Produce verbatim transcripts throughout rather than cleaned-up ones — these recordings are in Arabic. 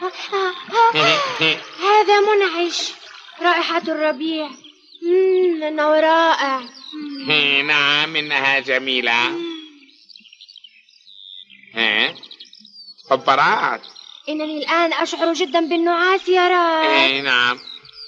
هذا منعش، رائحة الربيع. مم، إنه رائع. نعم إنها جميلة. ها خبرات. إنني الآن أشعر جدا بالنعاس يا رات. اي نعم.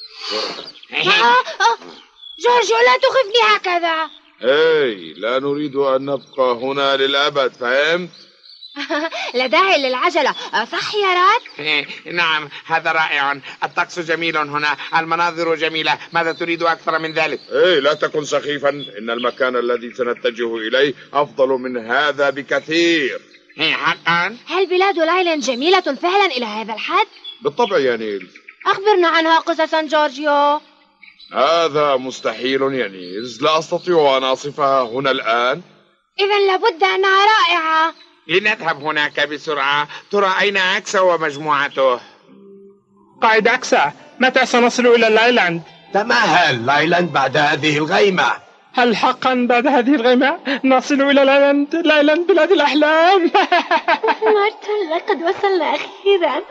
جورجيو لا تخفني هكذا. هاي لا نريد أن نبقى هنا للأبد، فهمت؟ لا داعي للعجلة، صح يا رات؟ نعم هذا رائع، الطقس جميل هنا، المناظر جميلة، ماذا تريد أكثر من ذلك؟ ايه لا تكن سخيفا، إن المكان الذي سنتجه إليه أفضل من هذا بكثير. حقا؟ هل بلاد لايلاند جميلة فعلا إلى هذا الحد؟ بالطبع يا نيلز. أخبرنا عنها قصصا جورجيو. هذا مستحيل يا نيلز، لا أستطيع أن أصفها هنا الآن. إذا لابد أنها رائعة. لنذهب هناك بسرعة. ترى أين أكسا ومجموعته؟ قائد أكسا، متى سنصل إلى لايلاند؟ تمهل، لايلاند بعد هذه الغيمة. هل حقا بعد هذه الغيمة نصل إلى لايلاند؟ لايلاند بلاد الأحلام. مارتن لقد وصلنا أخيرا.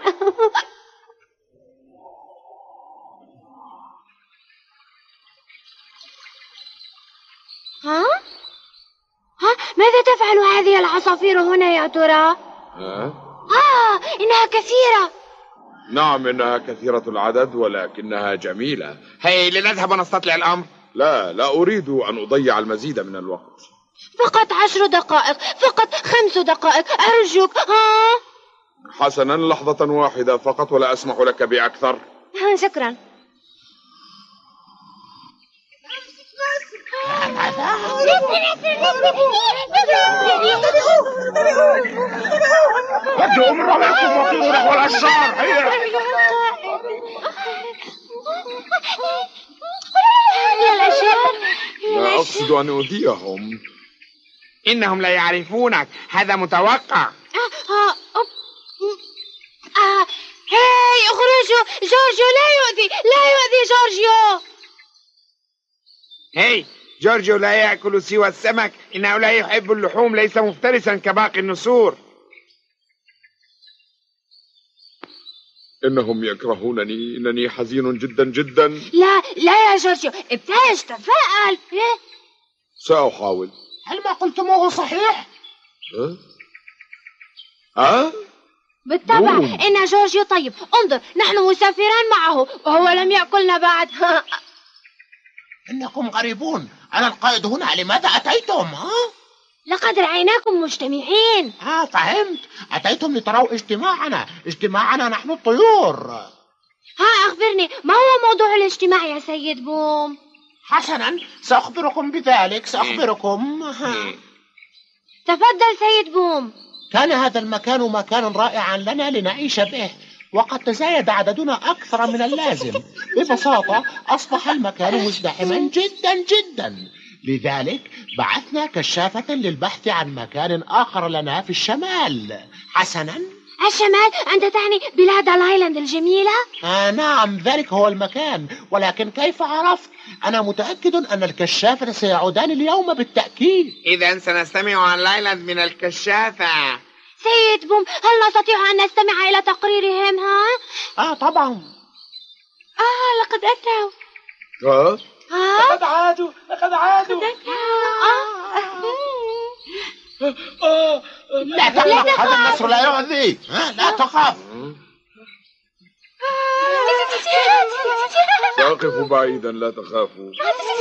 ها؟ ها؟ ماذا تفعل هذه العصافير هنا يا ترى؟ ها؟ آه إنها كثيرة. نعم إنها كثيرة العدد ولكنها جميلة. هي لنذهب ونستطلع الأمر. لا لا أريد أن أضيع المزيد من الوقت. فقط عشر دقائق، فقط خمس دقائق أرجوك. ها؟ حسنا، لحظة واحدة فقط ولا أسمح لك بأكثر. شكرا. ابدأوا من رأيكم وطيروا نحو الأشجار. هيا. يا الأشجار. لا أقصد أن أؤذيهم. إنهم لا يعرفونك، هذا متوقع. هاي اخرجوا، جورجيو لا يؤذي، لا يؤذي جورجيو. هاي جورجيو لا يأكل سوى السمك، إنه لا يحب اللحوم، ليس مفترسا كباقي النسور. إنهم يكرهونني، إنني حزين جدا جدا. لا لا يا جورجيو، ابتهج، تفاءل. سأحاول. هل ما قلتموه صحيح؟ ها؟ ها؟ بالطبع بوم. إن جورجيو طيب. انظر، نحن مسافران معه وهو لم يأكلنا بعد. إنكم غريبون، أنا القائد هنا، لماذا أتيتم؟ ها؟ لقد رأيناكم مجتمعين. آه فهمت، أتيتم لتروا اجتماعنا، اجتماعنا نحن الطيور. ها أخبرني، ما هو موضوع الاجتماع يا سيد بوم؟ حسنا، سأخبركم بذلك، سأخبركم. ها. تفضل سيد بوم. كان هذا المكان مكانا رائعا لنا لنعيش به، وقد تزايد عددنا أكثر من اللازم. ببساطة أصبح المكان مزدحما جدا جدا، لذلك بعثنا كشافة للبحث عن مكان آخر لنا في الشمال. حسنا. الشمال؟ أنت تعني بلاد لايلاند الجميلة؟ آه نعم، ذلك هو المكان، ولكن كيف عرفت؟ أنا متأكد أن الكشافة سيعودان اليوم بالتأكيد. إذا سنستمع عن لايلاند من الكشافة. سيد بوم، هل نستطيع أن نستمع إلى تقريرهم؟ ها؟ آه طبعا. آه لقد أتوا. ها؟ ها؟ لقد عادوا، لقد عادوا. آه. لا تقلق، هذا النصر لا يؤذي. ها؟ لا تخاف. سأقف بعيدا، لا تخافوا.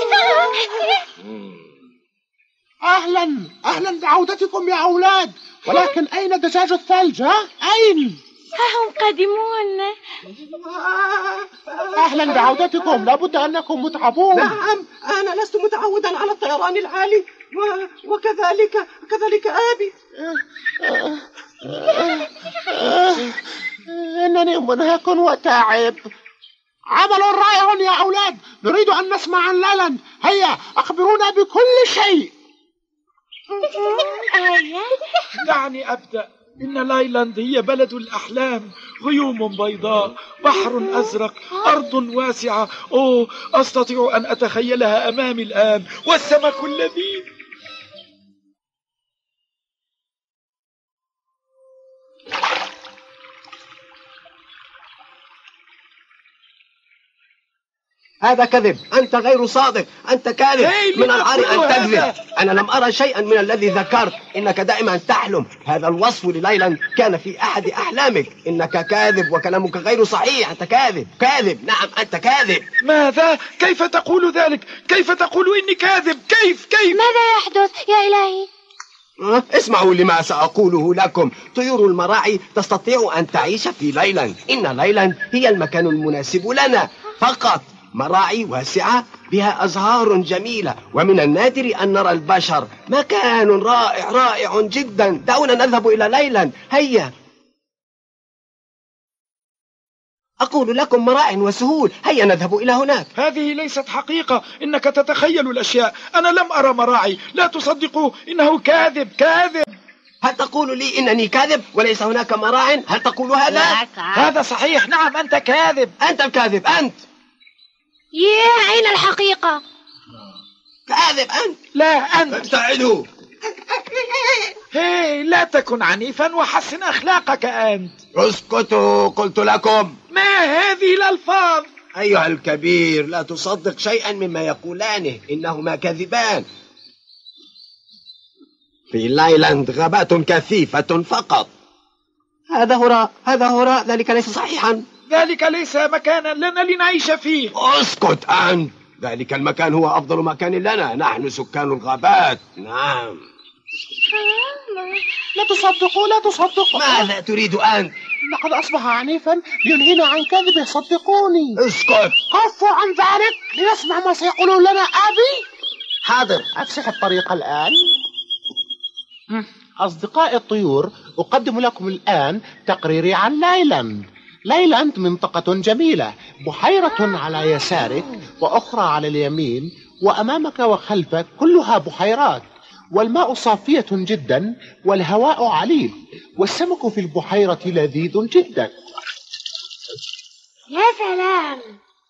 أهلا أهلا بعودتكم يا أولاد، ولكن أين دجاج الثلج؟ ها؟ أين؟ هم قادمون. أهلا بعودتكم، لابد أنكم متعبون. نعم، أنا لست متعودا على الطيران العالي، و... وكذلك كذلك أبي. إنني منهك وتعب. عمل رائع يا أولاد، نريد أن نسمع عن لايلاند. هيا أخبرونا بكل شيء. دعني أبدأ. إن لايلاند هي بلد الأحلام، غيوم بيضاء، بحر أزرق، أرض واسعة. أوه، أستطيع أن أتخيلها أمامي الآن، والسمك اللذيذ. هذا كذب، أنت غير صادق، أنت كاذب. إيه، من لما العار تقول أن تكذب. هذا؟ أنا لم أرى شيئا من الذي ذكرت، إنك دائما تحلم. هذا الوصف لليلى كان في أحد أحلامك. إنك كاذب وكلامك غير صحيح. أنت كاذب كاذب، نعم أنت كاذب. ماذا؟ كيف تقول ذلك؟ كيف تقول إني كاذب؟ كيف كيف؟ ماذا يحدث يا إلهي؟ أه؟ اسمعوا لما سأقوله لكم. طيور المراعي تستطيع أن تعيش في ليلاند. إن ليلاند هي المكان المناسب لنا فقط. مراعي واسعة بها أزهار جميلة، ومن النادر أن نرى البشر. مكان رائع رائع جدا. دعونا نذهب إلى ليلاند، هيا. أقول لكم مراع وسهول، هيا نذهب إلى هناك. هذه ليست حقيقة، إنك تتخيل الأشياء. أنا لم أرى مراعي، لا تصدقوا، إنه كاذب كاذب. هل تقول لي إنني كاذب وليس هناك مراع؟ هل تقول هذا؟ هذا صحيح، نعم أنت كاذب. أنت الكاذب، أنت ياه، أين الحقيقة؟ كاذب أنت. لا أنت. ابتعدوا. هي لا تكن عنيفا وحسن أخلاقك أنت. اسكتوا، قلت لكم. ما هذه الألفاظ؟ أيها الكبير، لا تصدق شيئا مما يقولانه، إنهما كاذبان. في ليلاند غابات كثيفة فقط. هذا هراء، هذا هراء، ذلك ليس صحيحا. ذلك ليس مكانا لنا لنعيش فيه. اسكت أنت. ذلك المكان هو أفضل مكان لنا، نحن سكان الغابات. نعم. لا تصدقوا، لا تصدقوا. ماذا تريد أنت؟ لقد أصبح عنيفا لينهينا عن كذبه، صدقوني. اسكت. كفوا عن ذلك لنسمع ما سيقولون لنا أبي. حاضر. أفسح الطريق الآن. أصدقائي الطيور، أقدم لكم الآن تقريري عن ليلاند. ليلاند منطقة جميلة، بحيرة على يسارك وأخرى على اليمين، وأمامك وخلفك كلها بحيرات، والماء صافية جدا، والهواء عليل، والسمك في البحيرة لذيذ جدا. يا سلام.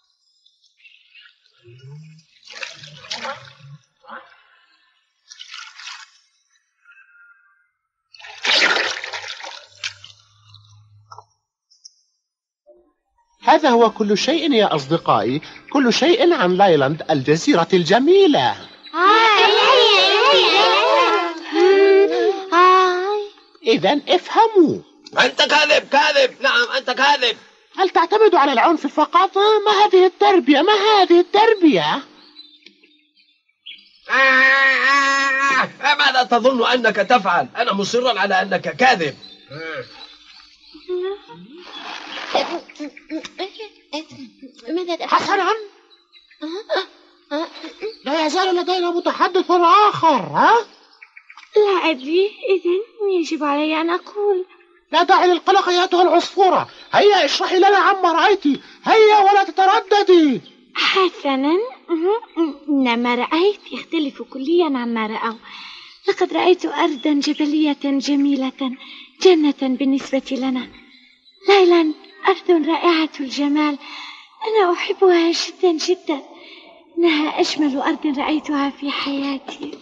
هذا هو كل شيء يا أصدقائي، كل شيء عن ليلاند الجزيرة الجميلة. إذن افهموا. أنت كاذب كاذب، نعم أنت كاذب. هل تعتمد على العنف فقط؟ ما هذه التربية؟ ما هذه التربية؟ آه ماذا تظن أنك تفعل؟ أنا مصرا على أنك كاذب. ماذا تفعل؟ حسنا، لا يزال لدينا متحدث آخر. ها؟ لا أدري، إذن يجب علي أن أقول. لا داعي للقلق أيتها العصفورة. هيا اشرحي لنا عما رأيتي، هيا ولا تترددي. حسنا، إن ما رأيت يختلف كليا عما رأوا. لقد رأيت أرضا جبلية جميلة، جنة بالنسبة لنا. ليلاند أرض رائعة الجمال، أنا أحبها جدا جدا. إنها أجمل أرض رأيتها في حياتي.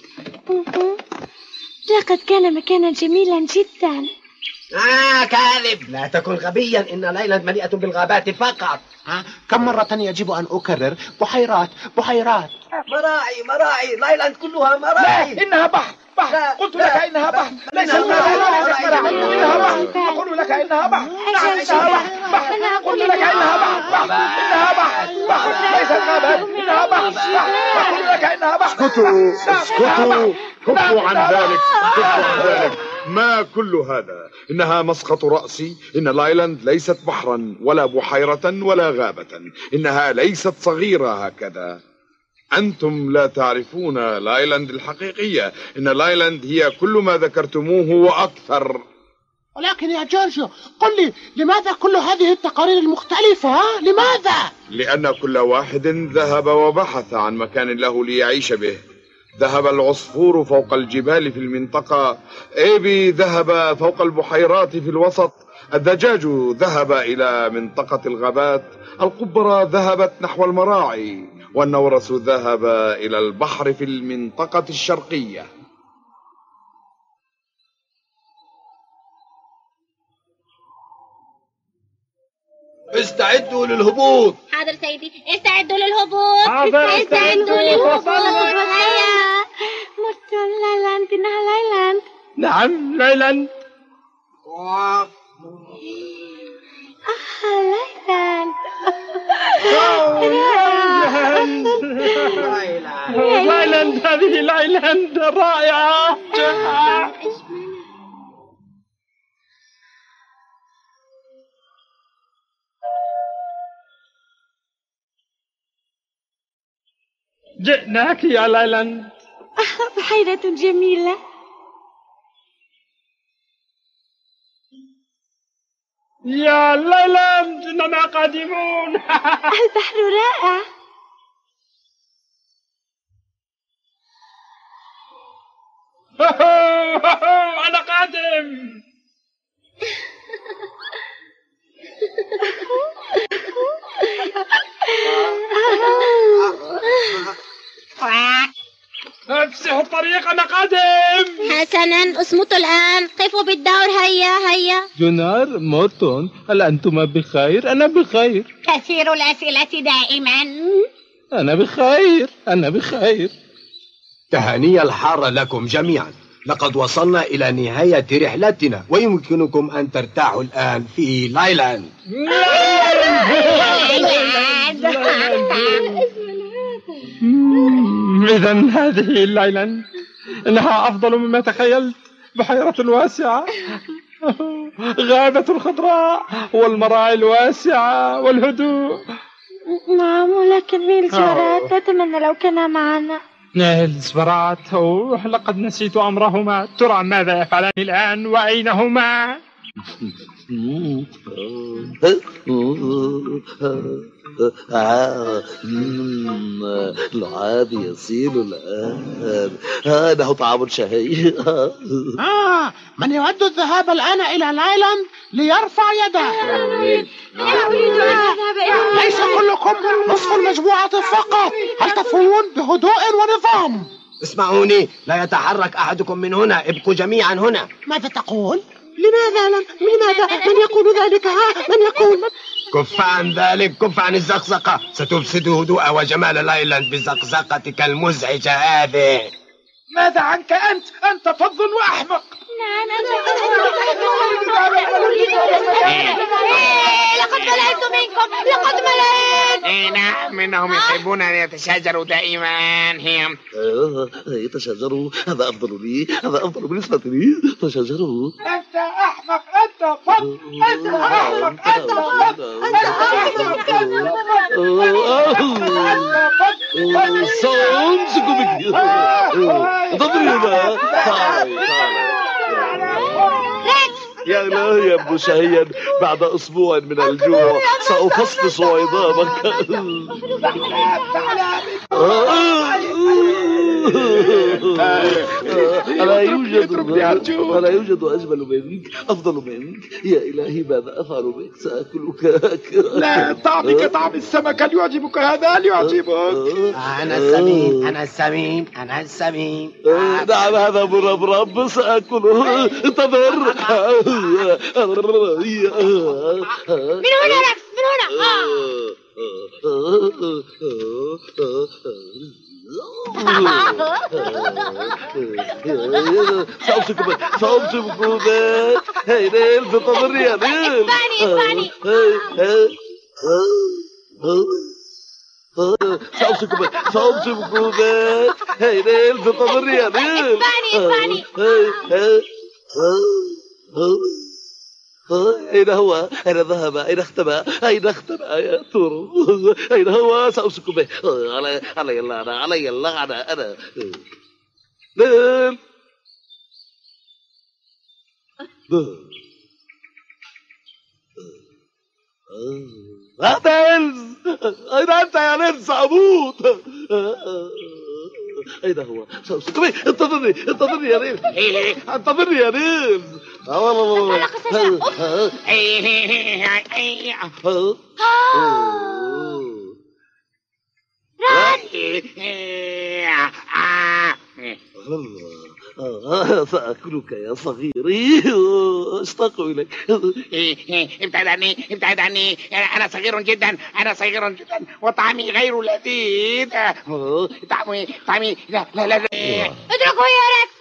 لقد كان مكانا جميلا جدا. آه كاذب، لا تكن غبيا. إن ليلاند مليئة بالغابات فقط. ها؟ كم مرة يجب أن أكرر؟ بحيرات بحيرات. مراعي مراعي، ليلاند كلها مراعي. لا، إنها بحر بحر. قلت لك إنها بحر، ليس مراعي. إنها بحر، أقول لك إنها بحر. نعم إنها بحر بحر. قلت لك إنها بحر بحر. إنها بحر بحر، ليست غابات. إنها بحر بحر. أقول لك إنها بحر. اسكتوا اسكتوا، كفوا عن ذلك، كفوا عن ذلك. ما كل هذا؟ إنها مسقط رأسي. إن ليلاند ليست بحرا ولا بحيرة ولا غابة. إنها ليست صغيرة هكذا. أنتم لا تعرفون ليلاند الحقيقية. إن ليلاند هي كل ما ذكرتموه وأكثر. ولكن يا جورجيو، قل لي لماذا كل هذه التقارير المختلفة؟ ها؟ لماذا؟ لأن كل واحد ذهب وبحث عن مكان له ليعيش به. ذهب العصفور فوق الجبال في المنطقة، إيبي ذهب فوق البحيرات في الوسط، الدجاج ذهب إلى منطقة الغابات، القبرة ذهبت نحو المراعي، والنورس ذهب إلى البحر في المنطقة الشرقية. استعدوا للهبوط. حاضر سيدي، استعدوا للهبوط. حاضر، استعدوا للهبوط. هيا. مرت لايلاند، إنها لايلاند. نعم لايلاند. آه لايلاند. لايلاند، هذه لايلاند رائعة. جئناك يا لايلاند. بحيرة جميلة. يا لايلاند، إننا قادمون. البحر رائع. أنا قادم. افسح الطريق، أنا قادم. حسنا، اصمتوا الآن، قفوا بالدور. هيا هيا. جونار، مورتون، هل أنتما بخير؟ أنا بخير. كثير الأسئلة دائما. أنا بخير، أنا بخير. تهاني الحارة لكم جميعا. لقد وصلنا إلى نهاية رحلتنا، ويمكنكم أن ترتاحوا الآن في لايلاند. إذا هذه لايلاند، إنها أفضل مما تخيلت. بحيرة واسعة، غابة خضراء، والمراعي الواسعة والهدوء. نعم، ولكن نيلز ورات أتمنى لو كان معنا. نيلز ورات، أوه لقد نسيت أمرهما. ترى ماذا يفعلان الآن وأين هما؟ لعاب يسيل الآن. هذا طعام شهي. آه من يود الذهاب الآن إلى لايلاند ليرفع يده. ليس كلكم، نصف المجموعة فقط. هل تفون بهدوء ونظام؟ اسمعوني، لا يتحرك أحدكم من هنا. ابقوا جميعا هنا. ماذا تقول؟ لماذا لم؟ لماذا؟ من يقول ذلك؟ ها؟ من يقول؟ كف عن ذلك، كف عن الزقزقة. ستفسد هدوء وجمال لايلاند بزقزقتك المزعجة هذه. ماذا عنك أنت؟ أنت فظ وأحمق. نعم، لقد مللت منكم، لقد مللت. اي نعم، انهم يحبون ان يتشاجروا دائما. هم يتشاجروا، هذا افضل لي، هذا افضل بالنسبه لي. تشاجروا. أنت أحمق، أنت فظ، أنت أحمق، أنت فظ، أنت يا إلهي يا ابن شهيا، بعد أسبوع من الجوع سأفصفص عظامك. ألا يوجد ألا يوجد أجمل منك، أفضل منك. يا إلهي ماذا أفعل بك؟ سأكلك. لا، طعمك طعم السمك. هل يعجبك هذا؟ هل يعجبك؟ أنا السمين، أنا السمين، أنا السمين. نعم، هذا مربرب سأكله. انتظر. من هنا ركس، من هنا. سأمسك بك، سأمسك بك. هاي نيل، انتظرني يا نيل. اسمعني، اسمعني. سأمسك بك، سأمسك بك. هاي نيل، انتظرني يا نيل. اسمعني، اسمعني. أين هو؟ أين ذهب؟ أين اختبأ؟ أين اختبأ يا ترى؟ أين هو؟ سأمسك به. علي علي اللعنة، علي اللعنة. أنا نيل. نيلز، أين أنت يا نيلز؟ سأموت. أين هو؟ سأمسك به. انتظرني، انتظرني يا نيلز. انتظرني يا نيلز. آه سأكلك يا صغيري، أشتاق إليك. إيه إيه ابتعد عني، ابتعد عني، أنا صغير جدا، أنا صغير جدا، وطعمي غير لذيذ. طعمي طعمي لا لا لا اتركه يا ريكس.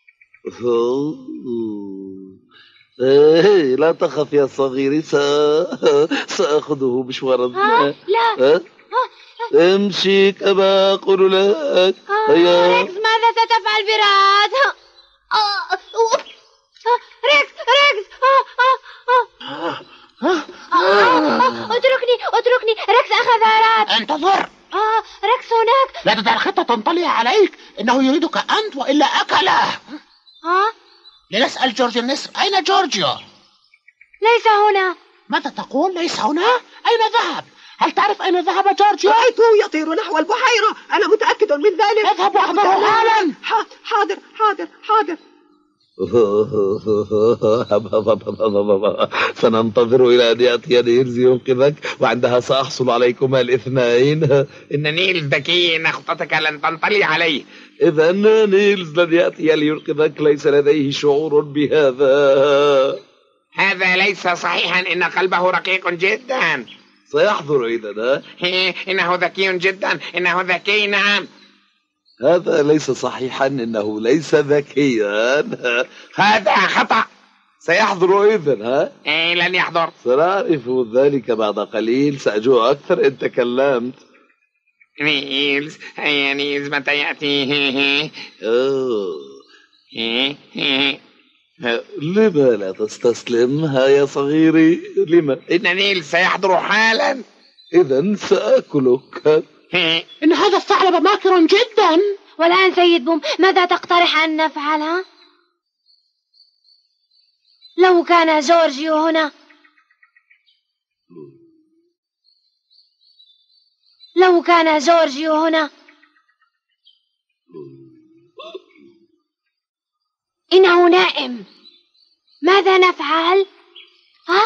إيه لا تخف يا صغيري، سأخذه مشوارا. لا لا امشي كما أقول لك. هيا ريكس، ماذا ستفعل براد؟ ريكس ريكس اتركني اتركني. ريكس أخذ راد. انتظر. آه ريكس هناك. لا تدع الخطة تنطلي عليك، إنه يريدك أنت وإلا أكله. ها؟ لنسأل جورج النسر، أين جورجيو؟ ليس هنا. ماذا تقول؟ ليس هنا؟ أين ذهب؟ هل تعرف أين ذهب جورجيو؟ رأيته يطير نحو البحيرة، أنا متأكد من ذلك. اذهب واحضره حالا. حاضر حاضر حاضر. سننتظر إلى أن يأتي نيلز ينقذك، وعندها سأحصل عليكما الاثنين. إن نيلز ذكي، إن خطتك لن تنطلي عليه. إذا نيلز لن يأتي لينقذك، ليس لديه شعور بهذا. هذا ليس صحيحا، إن قلبه رقيق جدا. سيحضر إذا. إنه ذكي جدا، إنه ذكي. نعم. هذا ليس صحيحا، إنه ليس ذكيا. هذا خطأ. سيحضر إذن. ها؟ إيه لن يحضر. سنعرف ذلك بعد قليل، سأجوع أكثر إن تكلمت. نيلز يا نيلز، متى يأتي؟ أوه. إيه إيه لما لا تستسلم؟ ها يا صغيري، لما؟ إن نيلز سيحضر حالا. إذن سأكلك. إن هذا الثعلب ماكر جدا. والآن سيد بوم، ماذا تقترح أن نفعل؟ لو كان جورجيو هنا، لو كان جورجيو هنا. إنه نائم. ماذا نفعل؟ ها؟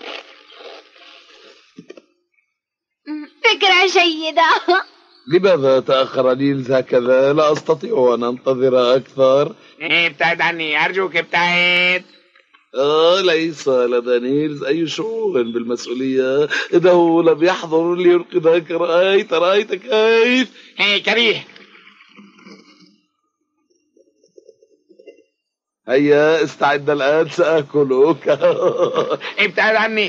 فكرة جيدة. لماذا تأخر نيلز هكذا؟ لا أستطيع أن أنتظر أكثر. ابتعد عني، أرجوك ابتعد. آه ليس لدى نيلز أي شعور بالمسؤولية، إنه لم يحضر لينقذك. رأيت رأيت كيف؟ هي كريه. هيا استعد الآن، سأكلك. ابتعد عني.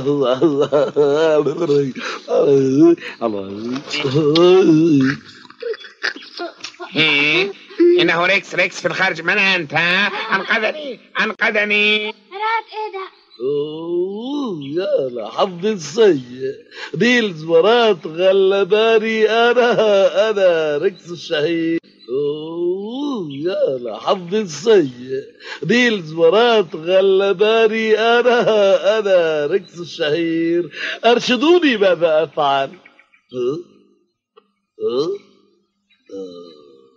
إنه ريكس. ريكس في الخارج. من أنت؟ أنقذني أنقذني. راد إيه ده؟ أوه يا لحظ السيء، نيلز ورات غلباني. أنا أنا ريكس الشهيد. أوه يا لحظ السيء، نيلز ورات غلباني. أنا أنا ريكس الشهير، أرشدوني ماذا أفعل. أه؟ أه؟ أه؟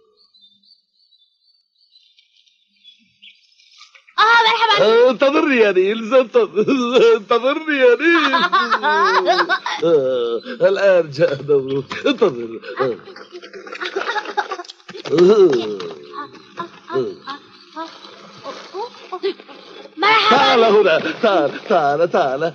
آه مرحبا. انتظرني يا نيلز، انتظرني يا نيلز. آه. الآن جاء دورك، انتظر. آه. مرحبا. تعال هنا، تعال تعال تعال.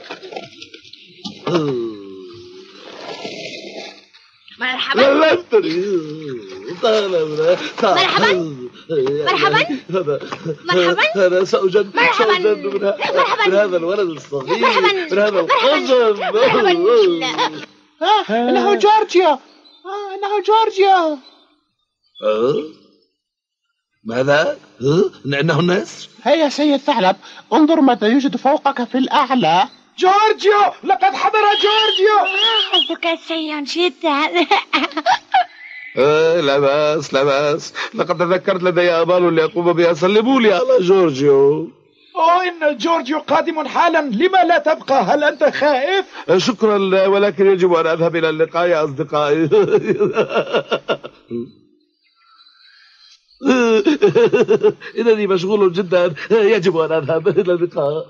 مرحبا. لا تري. تعال هنا، تعال. مرحبا. مرحبا. مرحبا. أنا سأجن سأجن من, من هذا الولد الصغير، من هذا القزم. إنه جورجيو. إنه جورجيو. أه؟ ماذا؟ أه؟ إنه النسر؟ هيا سيد ثعلب، انظر ماذا يوجد فوقك في الأعلى. جورجيو، لقد حضر جورجيو. حظك سيء جدا. آه لا بأس لا بأس، لقد تذكرت لدي أمال لأقوم بها. سلموا لي على جورجيو. أوه إن جورجيو قادم حالا، لما لا تبقى؟ هل أنت خائف؟ آه شكرا، ولكن يجب أن أذهب إلى اللقاء يا أصدقائي. إنني مشغول جدا، يجب أن أذهب إلى اللقاء.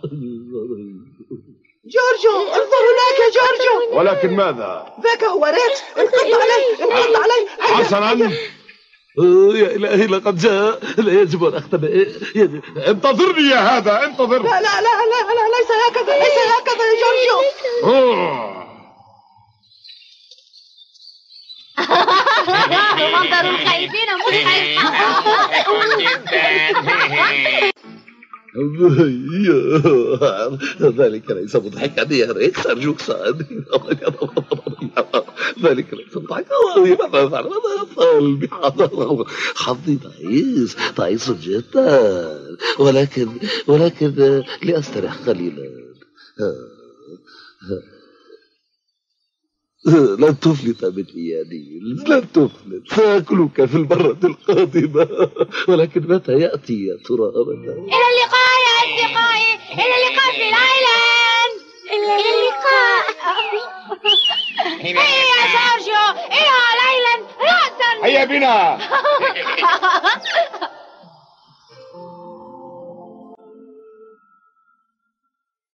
جورجيو، انظر هناك يا جورجيو. ولكن ماذا؟ ذاك هو ريكس. انقض علي انقض علي. حسنا، يا إلهي لقد جاء، لا يجب أن أختبئ. انتظرني يا هذا، انتظر. لا لا لا لا لا ليس هكذا، ليس هكذا يا جورجيو. منظر الخائفين مضحك. ذلك ليس مضحكا يا ريكس، أرجوك ساعدني. ذلك ليس مضحكا. ماذا أفعل؟ ماذا أفعل بهذا؟ حظي تعيس تعيس جدا، ولكن ولكن لأستريح قليلا. لن تفلت مني يا نيل، لن تفلت. سأكلك في المرة القادمة. ولكن متى يأتي يا ترى؟ متى؟ إلى اللقاء يا أصدقائي، إلى اللقاء في العالم. إلى اللقاء. هيا يا جورجيو، إلى ليلا رأسا. هيا بنا.